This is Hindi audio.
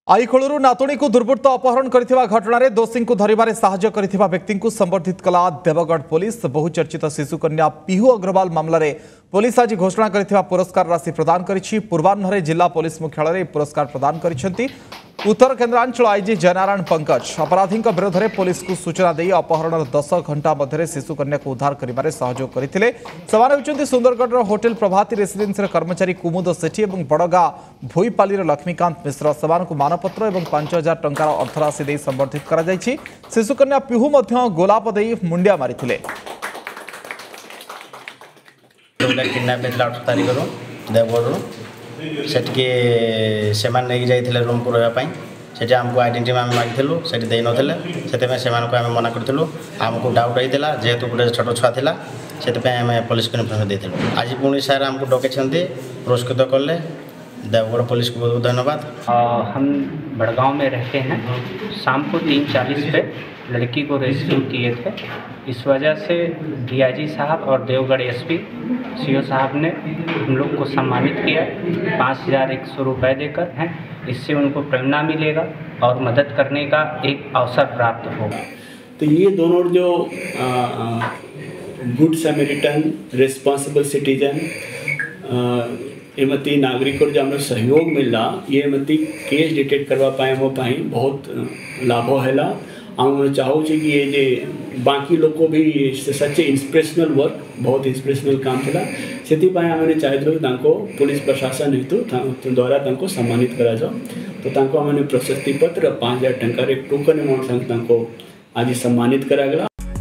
आईखोलू नातुणी को दुर्बृत्त अपहरण करथिबा घटना रे दोषी को धरिबारे साहाय्य करथिबा व्यक्ति को संबर्धित कला देवगढ़ पुलिस। बहुचर्चित शिशुकन्या पीहू अग्रवाल मामला रे पुलिस आज घोषणा करथिबा पुरस्कार राशि प्रदान करिछि। पूर्वाह्न जिला पुलिस मुख्यालय पुरस्कार प्रदान करिसेंति उत्तर केन्द्रांचल आईजी जयनारायण पंकज। अपराधी विरोध में पुलिस को सूचना दे अपहरण 10 घंटा मध्य शिशुकन्या को उद्धार कर सहयोग करते। से सुंदरगढ़ होटेल प्रभाती रेसिडेन्स कर्मचारी कुमुद सेठी और बड़गा भोईपाली लक्ष्मीकांत मिश्र से मानपत्र और 5000 टंकार अर्थराशि दे संबर्धित कर शिशुकन्या पीहू गोलाप दे मुंडिया मारी सेठके से रूम को रही से आमको आइडेंटिटी आम मागिलु से नथिले से आम मना करूँ। आमको डाउट होता जेहेतु गोटे छोट छुआ था से पुलिस को इनफर्मेशन देलु। आज पुणी सार आमको डकई पुरस्कृत कले देवगढ़ पुलिस को बहुत बहुत धन्यवाद। हम बड़गांव में रहते हैं। शाम को 3:40 पे लड़की को रेस्क्यू किए थे। इस वजह से डीआईजी साहब और देवगढ़ एसपी सीओ साहब ने हम लोग को सम्मानित किया 5100 रुपये देकर हैं। इससे उनको प्रेरणा मिलेगा और मदद करने का एक अवसर प्राप्त होगा। तो ये दोनों जो गुड सैमरिटन रिस्पॉन्सिबल सिटीजन एमती नागरिक जो आम सहयोग मिलला ये एमती केस डिटेक्ट करवा पाए मो पाई बहुत लाभ है। आम चाहूँ कि ये जे बाकी लोग को भी सच्चे इंस्पिरेशनल वर्क बहुत इंस्पिरेशनल काम था से आम चाहिए पुलिस प्रशासन हेतु द्वारा सम्मानित करा जाओ। तो आम प्रशस्ति पत्र 5000 टंकार एक टोकन अमाउंट आज सम्मानित करागला।